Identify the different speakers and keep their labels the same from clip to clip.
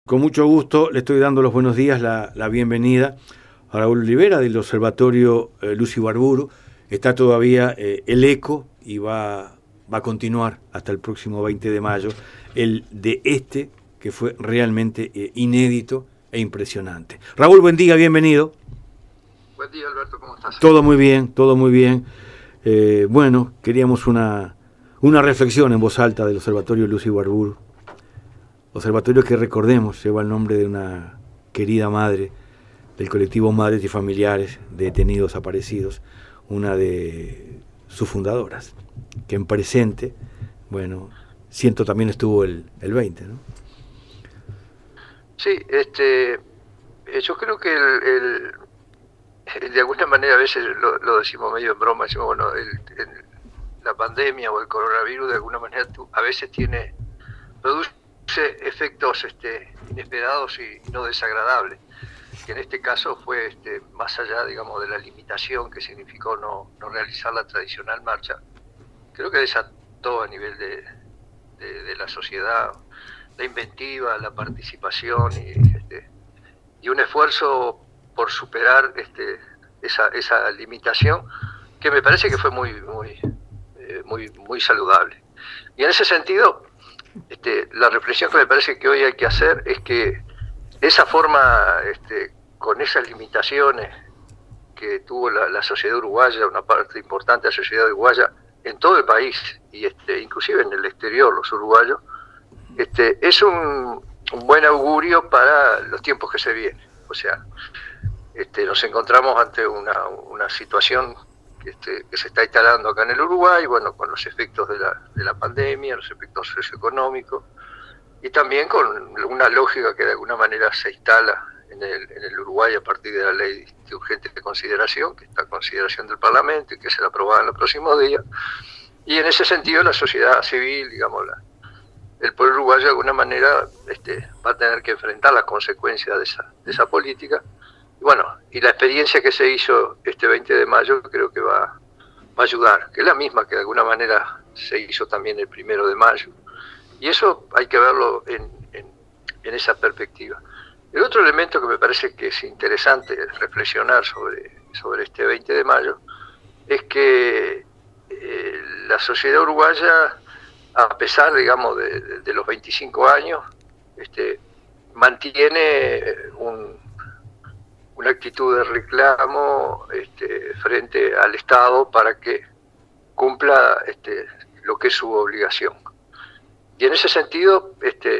Speaker 1: Con mucho gusto le estoy dando los buenos días, la bienvenida a Raúl Olivera del Observatorio Luz Ibarburu. Está todavía el eco y va a continuar hasta el próximo 20 de mayo, el de que fue realmente inédito e impresionante. Raúl, buen día, bienvenido.
Speaker 2: Buen día, Alberto, ¿cómo estás?
Speaker 1: Todo muy bien, todo muy bien. Bueno, queríamos una reflexión en voz alta del Observatorio Luz Ibarburu. Observatorio que, recordemos, lleva el nombre de una querida madre del colectivo Madres y Familiares de Detenidos Desaparecidos, una de sus fundadoras, que en presente, bueno, siento también estuvo el 20, ¿no?
Speaker 2: Sí, yo creo que de alguna manera a veces lo decimos medio en broma, decimos, bueno, la pandemia o el coronavirus de alguna manera a veces produce efectos inesperados y no desagradables, que en este caso fue más allá, digamos, de la limitación que significó no realizar la tradicional marcha. Creo que desató a nivel de la sociedad la inventiva, la participación y un esfuerzo por superar esa limitación, que me parece que fue muy saludable. Y en ese sentido, la reflexión que me parece que hoy hay que hacer es que esa forma, con esas limitaciones que tuvo la sociedad uruguaya, una parte importante de la sociedad uruguaya en todo el país, y inclusive en el exterior, los uruguayos, es un buen augurio para los tiempos que se vienen. O sea, nos encontramos ante una situación que se está instalando acá en el Uruguay, bueno, con los efectos de la pandemia, los efectos socioeconómicos, y también con una lógica que de alguna manera se instala en el Uruguay a partir de la ley de urgente consideración, que está a consideración del Parlamento y que será aprobada en los próximos días. Y en ese sentido la sociedad civil, digamos, el pueblo uruguayo de alguna manera va a tener que enfrentar las consecuencias de esa política. Y bueno, y la experiencia que se hizo este 20 de mayo creo que va a ayudar, que es la misma que de alguna manera se hizo también el 1 de mayo. Y eso hay que verlo en esa perspectiva. El otro elemento que me parece que es interesante reflexionar sobre este 20 de mayo es que la sociedad uruguaya, a pesar, digamos, de los 25 años, mantiene una actitud de reclamo frente al Estado para que cumpla lo que es su obligación. Y en ese sentido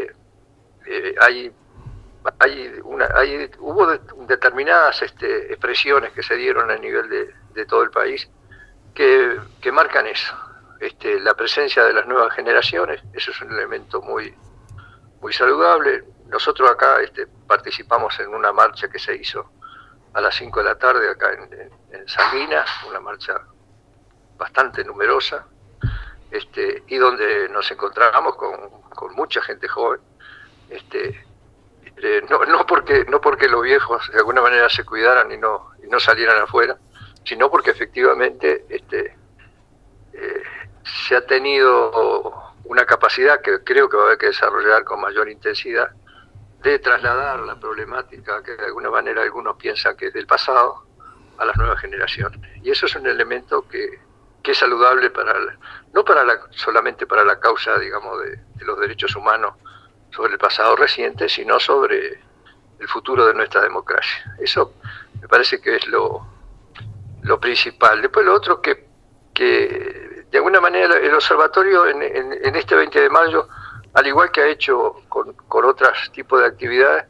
Speaker 2: hubo determinadas expresiones que se dieron a nivel de todo el país que marcan eso. La presencia de las nuevas generaciones, eso es un elemento muy saludable. Nosotros acá participamos en una marcha que se hizo a las 5 de la tarde acá en Salinas, una marcha bastante numerosa, y donde nos encontramos con mucha gente joven, no porque los viejos de alguna manera se cuidaran y no salieran afuera, sino porque efectivamente se ha tenido una capacidad que creo que va a haber que desarrollar con mayor intensidad de trasladar la problemática que de alguna manera algunos piensan que es del pasado a las nuevas generaciones. Y eso es un elemento que es saludable solamente para la causa, digamos, de los derechos humanos sobre el pasado reciente, sino sobre el futuro de nuestra democracia. Eso me parece que es lo principal. Después lo otro que de alguna manera el observatorio en este 20 de mayo, al igual que ha hecho con otros tipos de actividades,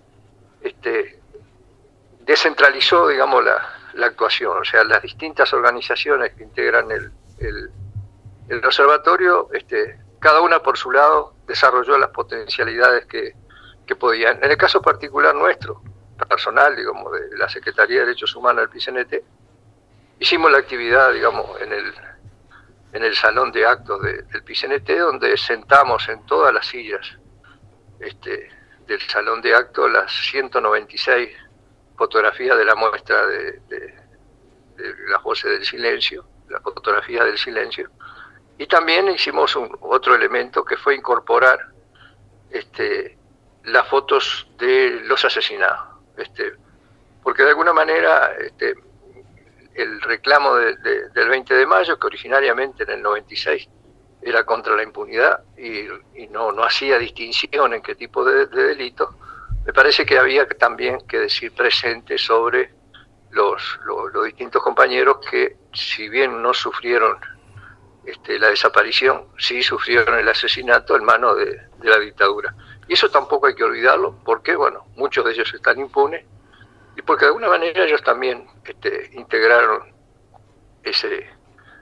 Speaker 2: descentralizó, digamos, la actuación. O sea, las distintas organizaciones que integran el observatorio, cada una por su lado desarrolló las potencialidades que podían. En el caso particular nuestro, personal, digamos, de la Secretaría de Derechos Humanos del PICNT, hicimos la actividad, digamos, en el salón de actos del PICNT, donde sentamos en todas las sillas del salón de actos las 196 fotografías de la muestra de las voces del silencio, las fotografías del silencio. Y también hicimos otro elemento que fue incorporar las fotos de los asesinados, porque de alguna manera el reclamo del 20 de mayo, que originariamente en el 96 era contra la impunidad y no hacía distinción en qué tipo de delito, me parece que había también que decir presente sobre los distintos compañeros que, si bien no sufrieron la desaparición, sí sufrieron el asesinato en manos de la dictadura. Y eso tampoco hay que olvidarlo, porque bueno, muchos de ellos están impunes, y porque de alguna manera ellos también integraron ese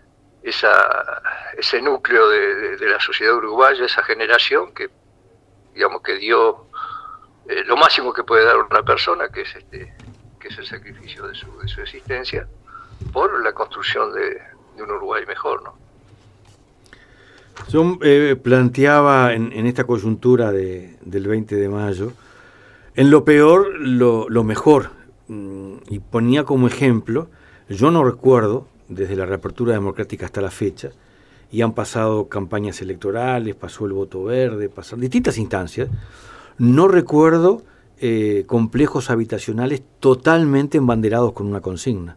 Speaker 2: núcleo de la sociedad uruguaya, esa generación que, digamos, que dio lo máximo que puede dar una persona, que es el sacrificio de su existencia, por la construcción de un Uruguay mejor, ¿no?
Speaker 1: Yo planteaba en esta coyuntura del 20 de mayo, en lo peor, lo mejor, y ponía como ejemplo, yo no recuerdo, desde la reapertura democrática hasta la fecha, y han pasado campañas electorales, pasó el voto verde, pasaron distintas instancias, no recuerdo complejos habitacionales totalmente embanderados con una consigna.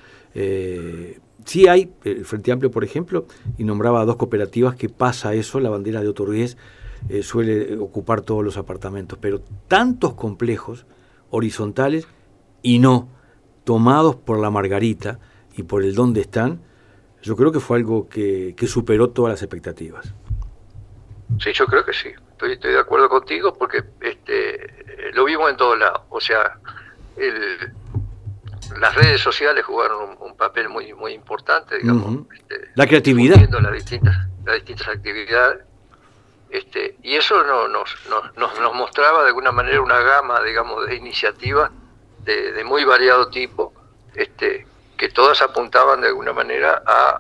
Speaker 1: Sí hay, el Frente Amplio, por ejemplo, y nombraba 2 cooperativas que pasa eso, la bandera de Otorriés suele ocupar todos los apartamentos, pero tantos complejos horizontales y no tomados por la Margarita y por el dónde están, yo creo que fue algo que superó todas las expectativas.
Speaker 2: Sí, yo creo que sí, estoy de acuerdo contigo, porque lo vimos en todos lados. O sea, las redes sociales jugaron un papel muy importante, digamos.
Speaker 1: La creatividad.
Speaker 2: Las distintas actividades. Y eso nos mostraba de alguna manera una gama, digamos, de iniciativas de muy variado tipo, que todas apuntaban de alguna manera a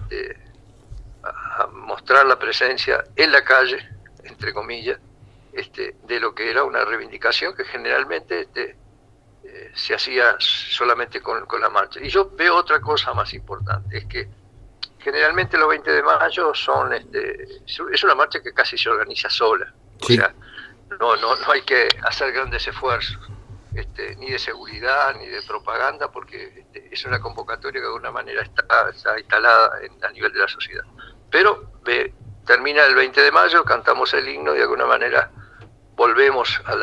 Speaker 2: mostrar la presencia en la calle, entre comillas, de lo que era una reivindicación que generalmente se hacía solamente con la marcha. Y yo veo otra cosa más importante, es que generalmente los 20 de mayo es una marcha que casi se organiza sola. Sí. O sea, no hay que hacer grandes esfuerzos, ni de seguridad, ni de propaganda, porque es una convocatoria que de alguna manera está instalada a nivel de la sociedad. Pero termina el 20 de mayo, cantamos el himno y de alguna manera volvemos a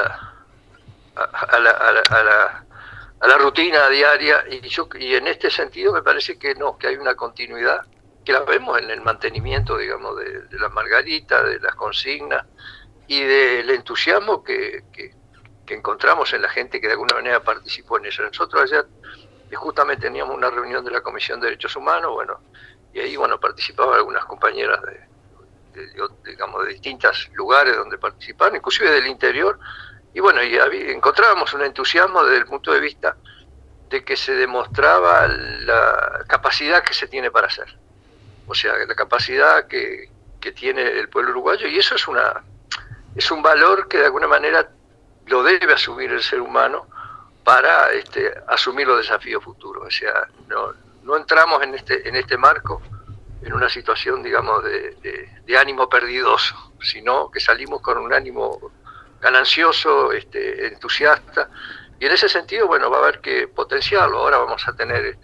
Speaker 2: la rutina diaria, y en este sentido me parece que hay una continuidad, que la vemos en el mantenimiento, digamos, de la Margarita, de las consignas y del entusiasmo que encontramos en la gente que de alguna manera participó en eso. Nosotros ayer justamente teníamos una reunión de la Comisión de Derechos Humanos, y ahí participaban algunas compañeras digamos, de distintos lugares donde participaban, inclusive del interior, y encontrábamos un entusiasmo desde el punto de vista de que se demostraba la capacidad que se tiene para hacer, o sea, la capacidad que tiene el pueblo uruguayo, y eso es un valor que de alguna manera lo debe asumir el ser humano para asumir los desafíos futuros. O sea, no entramos en este marco en una situación, digamos, de ánimo perdidoso, sino que salimos con un ánimo ganancioso, entusiasta, y en ese sentido, va a haber que potenciarlo. Ahora vamos a tener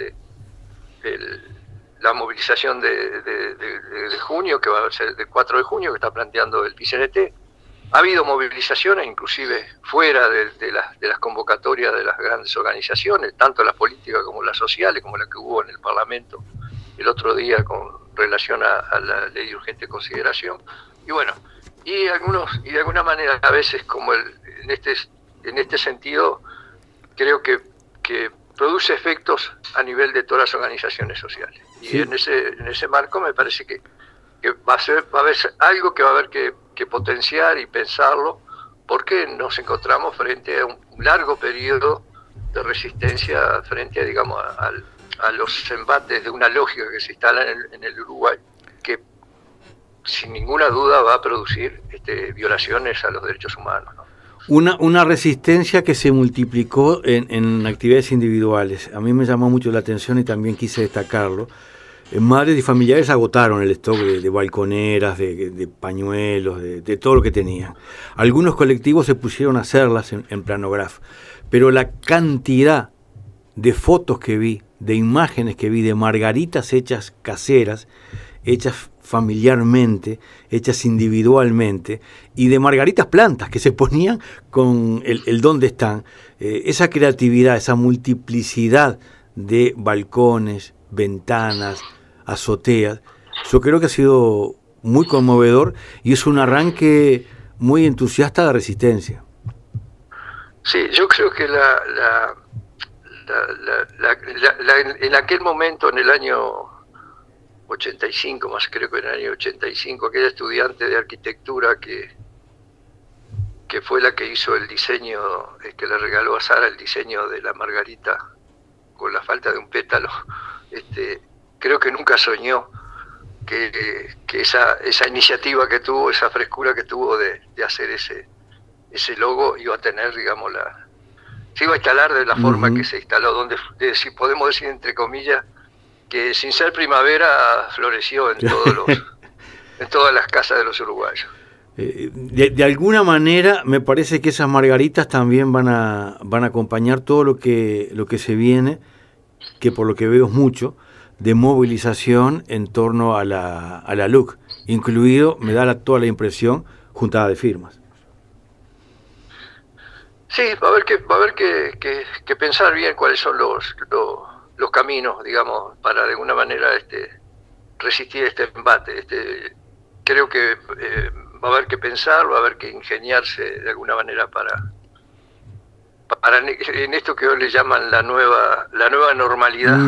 Speaker 2: la movilización de junio, que va a ser del 4 de junio, que está planteando el PCNT. Ha habido movilizaciones, inclusive fuera de las convocatorias de las grandes organizaciones, tanto las políticas como las sociales, como la que hubo en el Parlamento el otro día con relación a la ley de urgente consideración. Y de alguna manera, a veces, como en este sentido, creo que produce efectos a nivel de todas las organizaciones sociales. Y sí, en ese marco me parece que va a haber algo que va a haber que potenciar y pensarlo, porque nos encontramos frente a un largo periodo de resistencia frente a, digamos, a los embates de una lógica que se instala en el Uruguay, que sin ninguna duda va a producir violaciones a los derechos humanos, ¿no?
Speaker 1: Una resistencia que se multiplicó en actividades individuales. A mí me llamó mucho la atención y también quise destacarlo. madres y familiares agotaron el stock de balconeras, de pañuelos, de todo lo que tenían. Algunos colectivos se pusieron a hacerlas en Planograph, pero la cantidad de fotos que vi, de imágenes que vi, de margaritas hechas caseras, hechas familiarmente, hechas individualmente, y de margaritas plantas que se ponían con el dónde están, esa creatividad, esa multiplicidad de balcones, ventanas, azoteas, yo creo que ha sido muy conmovedor y es un arranque muy entusiasta de Resistencia.
Speaker 2: Sí, yo creo que en aquel momento, en el año 85, más creo que en el año 85, aquella estudiante de arquitectura que fue la que hizo el diseño, que le regaló a Sara el diseño de la margarita con la falta de un pétalo, creo que nunca soñó que esa iniciativa que tuvo, esa frescura que tuvo de hacer ese logo iba a tener, digamos, se iba a instalar de la forma que se instaló, donde si podemos decir entre comillas que sin ser primavera floreció en todas las casas de los uruguayos.
Speaker 1: De alguna manera me parece que esas margaritas también van a acompañar todo lo que se viene, que por lo que veo es mucho, de movilización en torno a la LUC, incluido, me da toda la impresión, juntada de firmas.
Speaker 2: Sí, va a haber que pensar bien cuáles son los caminos, digamos, para de alguna manera resistir este embate. Creo que va a haber que pensar, va a haber que ingeniarse de alguna manera para en esto que hoy le llaman la nueva normalidad,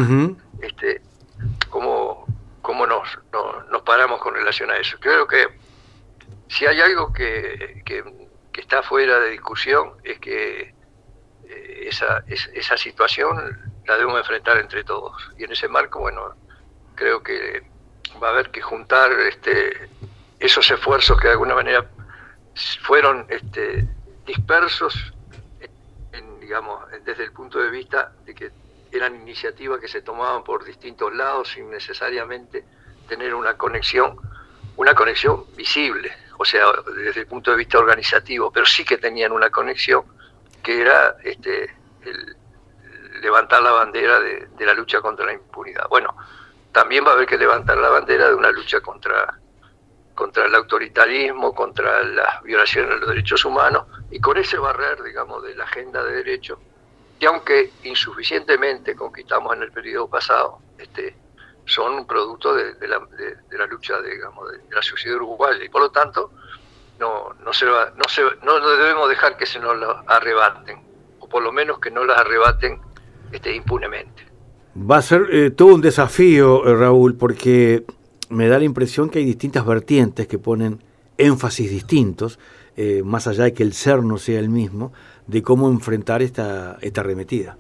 Speaker 2: cómo nos paramos con relación a eso. Creo que si hay algo que está fuera de discusión es que esa situación la debemos enfrentar entre todos, y en ese marco, bueno, creo que va a haber que juntar esos esfuerzos que de alguna manera fueron dispersos, digamos, desde el punto de vista de que eran iniciativas que se tomaban por distintos lados sin necesariamente tener una conexión visible, o sea, desde el punto de vista organizativo, pero sí que tenían una conexión que era el levantar la bandera de la lucha contra la impunidad. Bueno, también va a haber que levantar la bandera de una lucha contra el autoritarismo, contra las violaciones de los derechos humanos, y con ese barrer, digamos, de la agenda de derechos, que aunque insuficientemente conquistamos en el periodo pasado, son un producto de la lucha, digamos, de la sociedad uruguaya, y por lo tanto no debemos dejar que se nos lo arrebaten, o por lo menos que no las arrebaten impunemente.
Speaker 1: Va a ser todo un desafío, Raúl, porque me da la impresión que hay distintas vertientes que ponen énfasis distintos, más allá de que el ser no sea el mismo, de cómo enfrentar esta arremetida.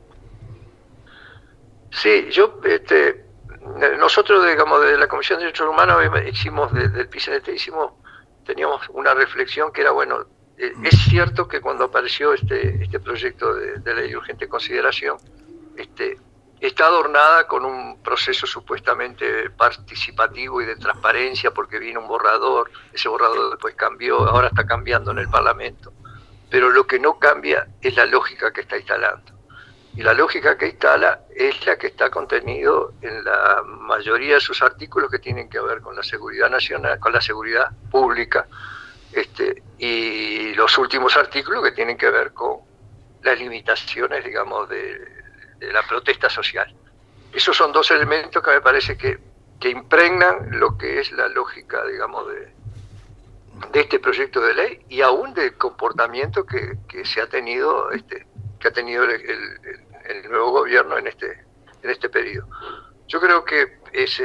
Speaker 2: Sí, nosotros, digamos, de la Comisión de Derechos Humanos hicimos, del PICNT, teníamos una reflexión que era, bueno, es cierto que cuando apareció este proyecto de ley de urgente consideración, está adornada con un proceso supuestamente participativo y de transparencia, porque vino un borrador, ese borrador después cambió, ahora está cambiando en el Parlamento, pero lo que no cambia es la lógica que está instalando. Y la lógica que instala es la que está contenido en la mayoría de sus artículos, que tienen que ver con la seguridad nacional, con la seguridad pública, y los últimos artículos que tienen que ver con las limitaciones, digamos, de la protesta social. Esos son dos elementos que me parece que impregnan lo que es la lógica, digamos, de este proyecto de ley, y aún del comportamiento que se ha tenido, que ha tenido el nuevo gobierno en este periodo. Yo creo que es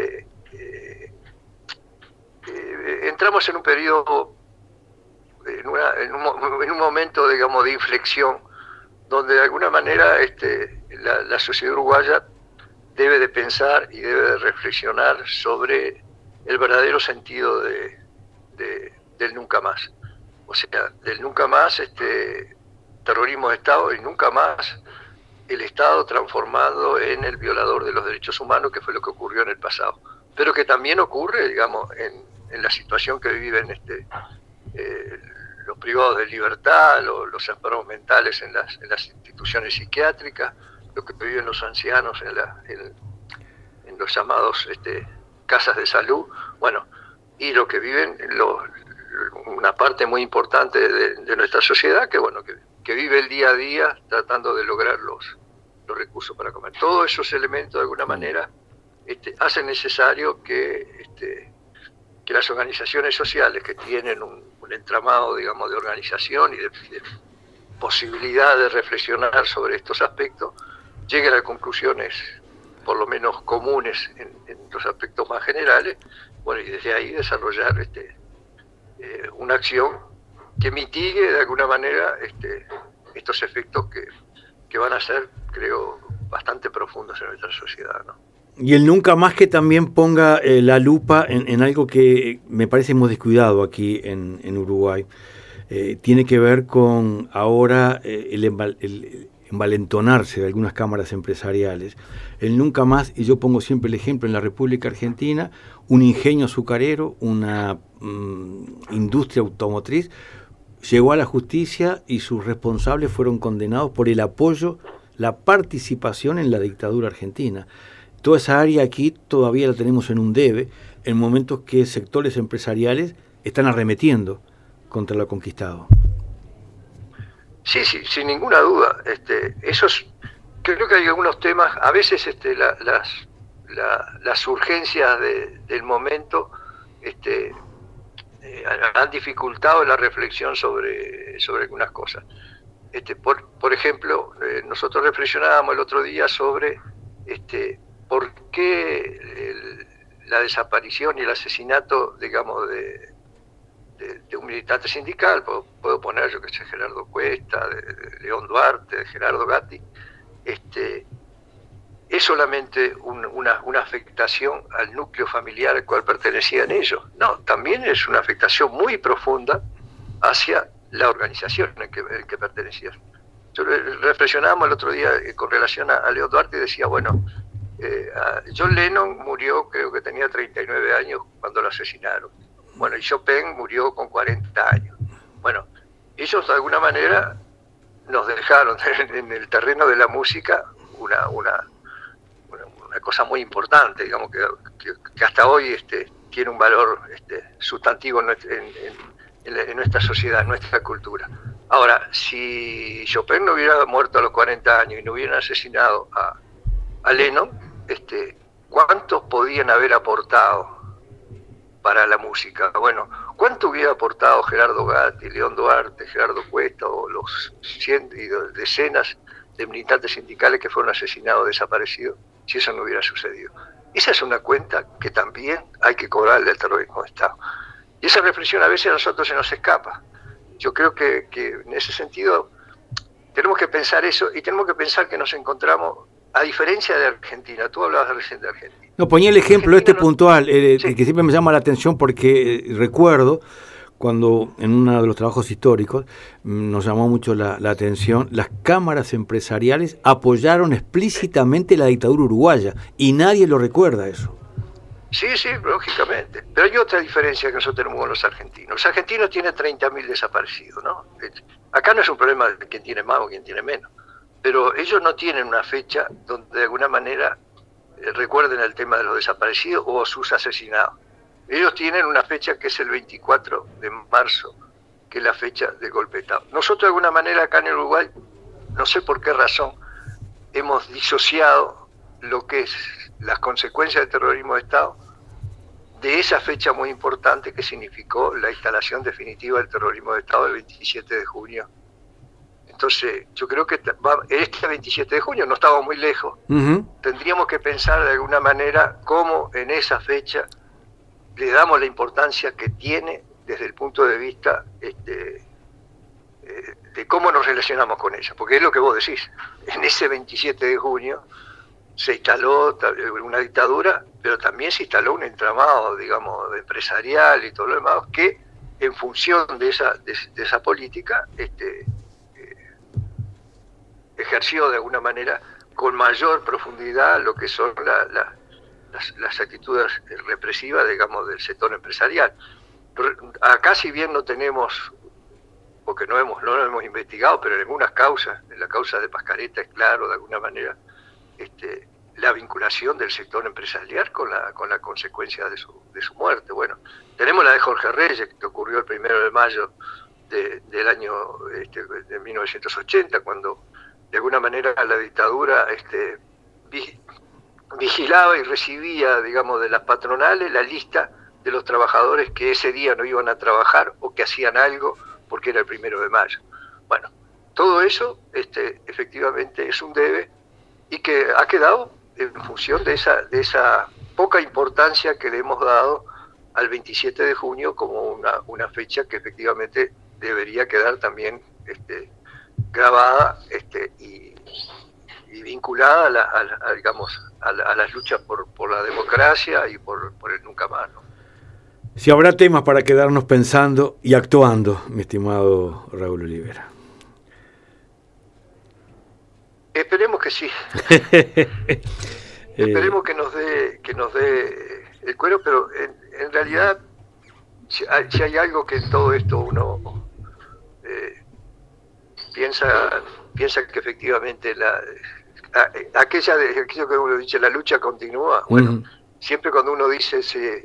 Speaker 2: entramos en un periodo, en un momento, digamos, de inflexión, donde de alguna manera la sociedad uruguaya debe de pensar y debe de reflexionar sobre el verdadero sentido del nunca más. O sea, del nunca más terrorismo de Estado, y nunca más el Estado transformado en el violador de los derechos humanos, que fue lo que ocurrió en el pasado, pero que también ocurre, digamos, en la situación que viven los privados de libertad, los enfermos mentales en las instituciones psiquiátricas, lo que viven los ancianos en los llamados casas de salud, bueno, y lo que viven una parte muy importante de nuestra sociedad, que bueno, que vive el día a día tratando de lograr los recursos para comer. Todos esos elementos de alguna manera hacen necesario que las organizaciones sociales, que tienen un entramado, digamos, de organización y de posibilidad de reflexionar sobre estos aspectos, lleguen a conclusiones por lo menos comunes en los aspectos más generales, bueno, y desde ahí desarrollar una acción que mitigue de alguna manera estos efectos que van a ser, creo, bastante profundos en nuestra sociedad, ¿no?
Speaker 1: Y el nunca más que también ponga la lupa en algo que me parece hemos descuidado aquí en Uruguay. Tiene que ver con ahora el envalentonarse de algunas cámaras empresariales. El nunca más, y yo pongo siempre el ejemplo en la República Argentina, un ingenio azucarero, una industria automotriz, llegó a la justicia y sus responsables fueron condenados por el apoyo, la participación en la dictadura argentina. Toda esa área aquí todavía la tenemos en un debe, en momentos que sectores empresariales están arremetiendo contra lo conquistado.
Speaker 2: Sí, sí, sin ninguna duda. Creo que hay algunos temas, a veces las urgencias del momento han dificultado la reflexión sobre algunas cosas. Por ejemplo, nosotros reflexionábamos el otro día sobre por qué la desaparición y el asesinato, digamos, de un militante sindical, puedo poner, yo que sé, Gerardo Cuesta, de León Duarte, de Gerardo Gatti, es solamente una afectación al núcleo familiar al cual pertenecían ellos. No, también es una afectación muy profunda hacia la organización en que pertenecían. Reflexionábamos el otro día con relación a León Duarte y decía, bueno, John Lennon murió, creo que tenía 39 años cuando lo asesinaron. Bueno, y Chopin murió con 40 años. Bueno, ellos de alguna manera nos dejaron en el terreno de la música una cosa muy importante, digamos, que hasta hoy tiene un valor sustantivo en nuestra sociedad, en nuestra cultura. Ahora, si Chopin no hubiera muerto a los 40 años y no hubieran asesinado a Lennon, ¿cuántos podían haber aportado para la música? Bueno, ¿cuánto hubiera aportado Gerardo Gatti, León Duarte, Gerardo Cuesta o los cientos y decenas de militantes sindicales que fueron asesinados o desaparecidos si eso no hubiera sucedido? Esa es una cuenta que también hay que cobrarle al terrorismo de Estado. Y esa reflexión a veces a nosotros se nos escapa. Yo creo que en ese sentido tenemos que pensar eso, y tenemos que pensar que nos encontramos, a diferencia de Argentina, tú hablabas recién de Argentina.
Speaker 1: No, ponía el ejemplo puntual, sí, que siempre me llama la atención porque recuerdo cuando en uno de los trabajos históricos nos llamó mucho la atención, las cámaras empresariales apoyaron explícitamente la dictadura uruguaya y nadie lo recuerda eso.
Speaker 2: Sí, sí, lógicamente. Pero hay otra diferencia que nosotros tenemos con los argentinos. Los argentinos tienen 30.000 desaparecidos, ¿no? Acá no es un problema de quién tiene más o quién tiene menos. Pero ellos no tienen una fecha donde de alguna manera recuerden el tema de los desaparecidos o sus asesinados. Ellos tienen una fecha que es el 24 de marzo, que es la fecha del golpe de Estado. Nosotros de alguna manera acá en Uruguay, no sé por qué razón, hemos disociado lo que es las consecuencias del terrorismo de Estado de esa fecha muy importante que significó la instalación definitiva del terrorismo de Estado el 27 de junio. Entonces, yo creo que este 27 de junio no estamos muy lejos. Tendríamos que pensar de alguna manera cómo en esa fecha le damos la importancia que tiene desde el punto de vista de cómo nos relacionamos con ella. Porque es lo que vos decís, en ese 27 de junio se instaló una dictadura, pero también se instaló un entramado, digamos, empresarial y todo lo demás, que en función de esa política ejerció de alguna manera con mayor profundidad lo que son las actitudes represivas, digamos, del sector empresarial. Acá, si bien no tenemos, porque no lo hemos investigado, pero en algunas causas, en la causa de Pascaretta es claro, de alguna manera, la vinculación del sector empresarial con la consecuencia de su muerte. Bueno, tenemos la de Jorge Reyes, que ocurrió el 1 de mayo del año de 1980, cuando de alguna manera la dictadura vigilaba y recibía, digamos, de las patronales la lista de los trabajadores que ese día no iban a trabajar o que hacían algo porque era el 1 de mayo. Bueno, todo eso efectivamente es un debe y que ha quedado en función de esa poca importancia que le hemos dado al 27 de junio como una fecha que efectivamente debería quedar también grabada y vinculada a las luchas por la democracia y por el nunca más, ¿no?
Speaker 1: Si habrá temas para quedarnos pensando y actuando, mi estimado Raúl Olivera.
Speaker 2: Esperemos que sí. Esperemos que nos dé el cuero, pero en realidad si hay algo que en todo esto uno piensa que efectivamente aquello que uno dice, la lucha continúa. Bueno, siempre cuando uno dice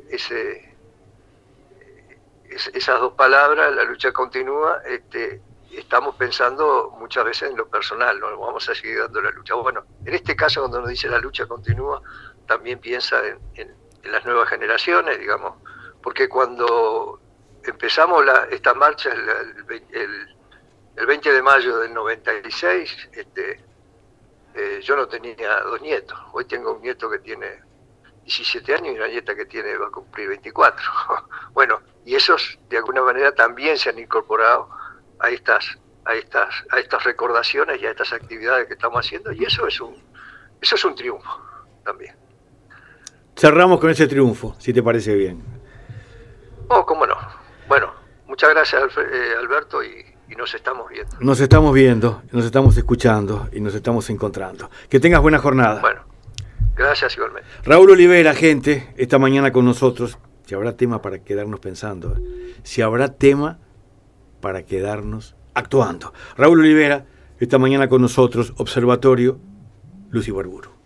Speaker 2: esas dos palabras, la lucha continúa, estamos pensando muchas veces en lo personal, no vamos a seguir dando la lucha. Bueno, en este caso, cuando uno dice la lucha continúa, también piensa en las nuevas generaciones, digamos, porque cuando empezamos esta marcha el 20 de mayo del 96, yo no tenía 2 nietos. Hoy tengo un nieto que tiene 17 años y una nieta que va a cumplir 24. Bueno, y esos de alguna manera también se han incorporado a estas recordaciones y a estas actividades que estamos haciendo, y eso es un triunfo también.
Speaker 1: Cerramos con ese triunfo, si te parece bien.
Speaker 2: Oh, cómo no. Bueno, muchas gracias, Alberto, y nos estamos viendo.
Speaker 1: Nos estamos viendo, nos estamos escuchando y nos estamos encontrando. Que tengas buena jornada.
Speaker 2: Bueno, gracias igualmente.
Speaker 1: Raúl Olivera, gente, esta mañana con nosotros. Si habrá tema para quedarnos pensando, si habrá tema para quedarnos actuando. Raúl Olivera, esta mañana con nosotros, Observatorio Luz Ibarburu.